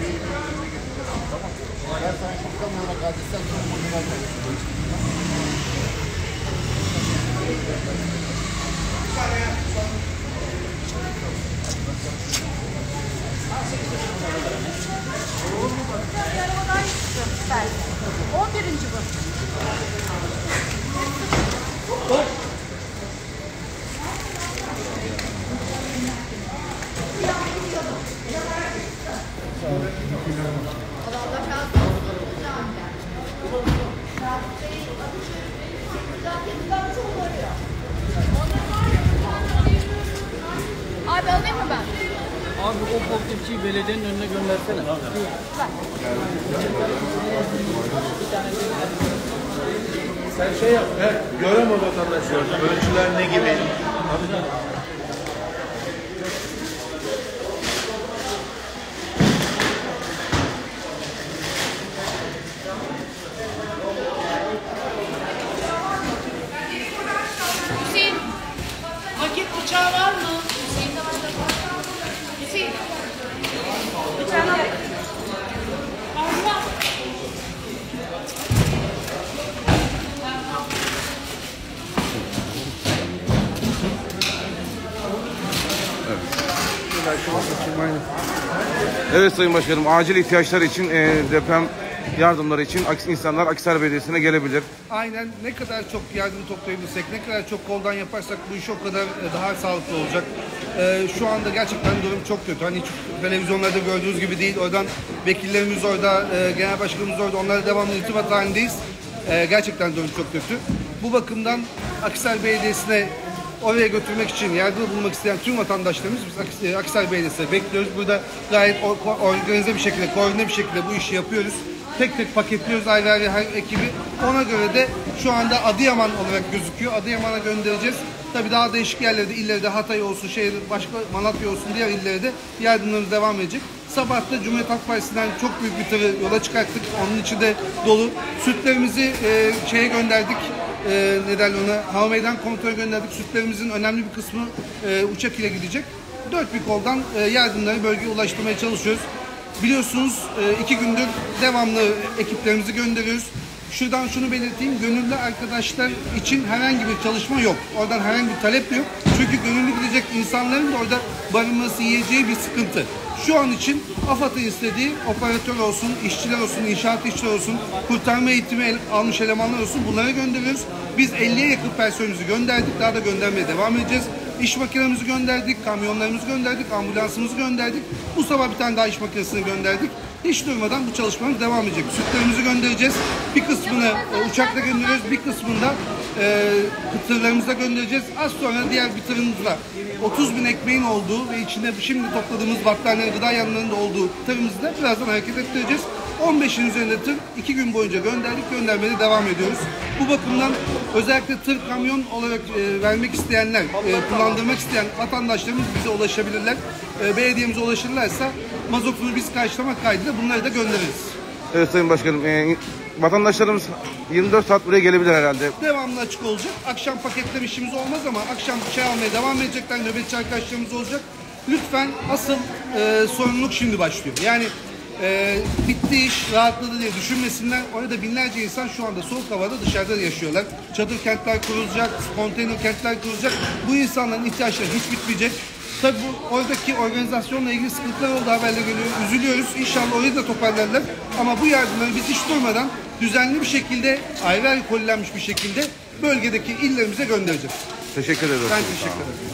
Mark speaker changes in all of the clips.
Speaker 1: Ben sana şapkamla kardeşten sonra bunu vermem.
Speaker 2: Arabadan çıkıyorum istersen. 11. bu. Abi alayım mı ben?
Speaker 3: Abi o pozitifçiyi belediyenin önüne göndersene.
Speaker 4: Sen şey yap, göreme vatandaşlar, ölçüler ne gibi?
Speaker 2: Hüseyin. Paket bıçağı var mı? Hüseyin de var. Hüseyin. Bıçağını al. Allah.
Speaker 5: Evet Sayın Başkanım, acil ihtiyaçlar için deprem yardımları için insanlar Akhisar Belediyesi'ne gelebilir.
Speaker 6: Aynen, ne kadar çok yardım toplayabilirsek, ne kadar çok koldan yaparsak bu iş o kadar daha sağlıklı olacak. Şu anda gerçekten durum çok kötü. Hani hiç televizyonlarda gördüğünüz gibi değil. Oradan vekillerimiz orada, genel başkanımız orada. Onlarla devamlı irtibat halindeyiz. Gerçekten durum çok kötü. Bu bakımdan Akhisar Belediyesi'ne oraya götürmek için yardım bulmak isteyen tüm vatandaşlarımız biz Akhisar Belediyesi'ne bekliyoruz. Burada gayet organize bir şekilde, koordine bir şekilde bu işi yapıyoruz. Tek tek paketliyoruz ayrı ayrı her ekibi. Ona göre de şu anda Adıyaman olarak gözüküyor. Adıyaman'a göndereceğiz. Tabii daha değişik yerlerde, illerde Hatay olsun, başka Malatya olsun, diğer illerde yardımlarımız devam edecek. Sabah da Cumhuriyet Halk Partisi'nden çok büyük bir tırı yola çıkarttık. Onun içi de dolu. Sütlerimizi şeye gönderdik. Ne derler ona? Hava meydan kontrolü gönderdik. Sütlerimizin önemli bir kısmı uçak ile gidecek. Dört bir koldan yardımları bölgeye ulaştırmaya çalışıyoruz. Biliyorsunuz 2 gündür devamlı ekiplerimizi gönderiyoruz. Şuradan şunu belirteyim, gönüllü arkadaşlar için herhangi bir çalışma yok. Oradan herhangi bir talep de yok. Çünkü gönüllü gidecek insanların da orada barınması, yiyeceği bir sıkıntı. Şu an için AFAD'ın istediği operatör olsun, işçiler olsun, inşaat işçileri olsun, kurtarma eğitimi almış elemanlar olsun, bunlara gönderiyoruz. Biz 50'ye yakın personelimizi gönderdik, daha da göndermeye devam edeceğiz. İş makinemizi gönderdik, kamyonlarımızı gönderdik, ambulansımızı gönderdik. Bu sabah bir tane daha iş makinesini gönderdik. Hiç durmadan bu çalışmamız devam edecek. Sütlerimizi göndereceğiz. Bir kısmını uçakla gönderiyoruz, bir kısmını da tırlarımızla göndereceğiz. Az sonra diğer bir tırımızla 30.000 ekmeğin olduğu ve içinde şimdi topladığımız battaniye, gıda yanlarında olduğu tırımızla birazdan hareket ettireceğiz. 15'in üzerinde tır 2 gün boyunca gönderdik, göndermeye devam ediyoruz. Bu bakımdan özellikle tır, kamyon olarak vermek isteyenler, kullandırmak isteyen vatandaşlarımız bize ulaşabilirler. Belediyemize ulaşırlarsa mazotunu biz karşılamak kaydıyla bunları da göndeririz.
Speaker 5: Evet Sayın Başkanım, vatandaşlarımız 24 saat buraya gelebilir herhalde.
Speaker 6: Devamlı açık olacak. Akşam paketleme işimiz olmaz ama akşam çay almaya devam edecekler. Nöbetçi arkadaşlarımız olacak. Lütfen asıl sorumluluk şimdi başlıyor. Yani bitti iş, rahatladı diye düşünmesinler. Orada binlerce insan şu anda soğuk havada dışarıda yaşıyorlar. Çadır kentler kurulacak, konteyner kentler kurulacak. Bu insanların ihtiyaçları hiç bitmeyecek. Tabii bu oradaki organizasyonla ilgili sıkıntılar oldu, haberler geliyor. Üzülüyoruz. İnşallah orayı da toparlarlar. Ama bu yardımları biz hiç durmadan düzenli bir şekilde, ayrı ayrı kolilenmiş bir şekilde bölgedeki illerimize göndereceğiz.
Speaker 5: Teşekkür ederim.
Speaker 6: Ben teşekkür ederim.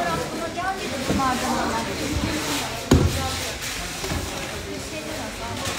Speaker 2: Malzemeler.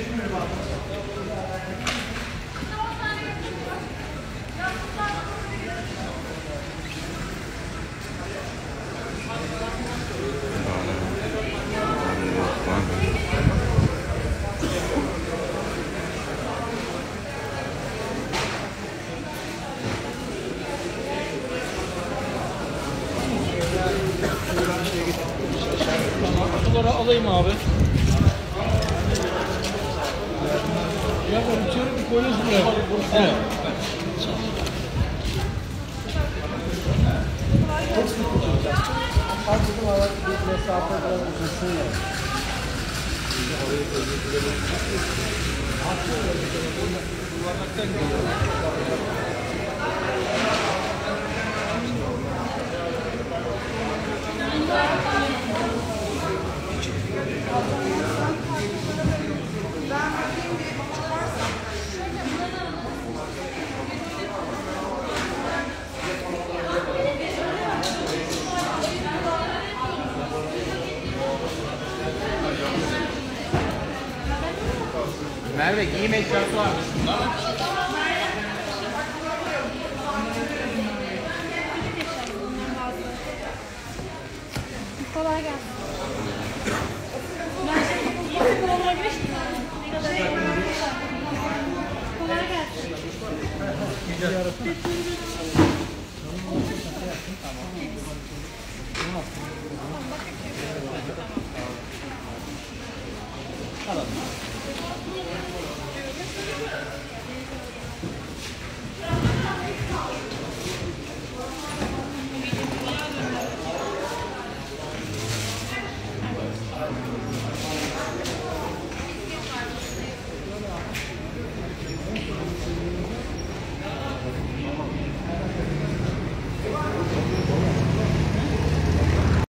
Speaker 3: Kutuları alayım abi. Ya ben içeri bir koyuyorsun buraya. Evet. Merve giyim eşyası varmış bunda.
Speaker 2: Kolay gelsin. Ben şimdi yakın olabilir. Kolay gelsin.
Speaker 3: Alalım.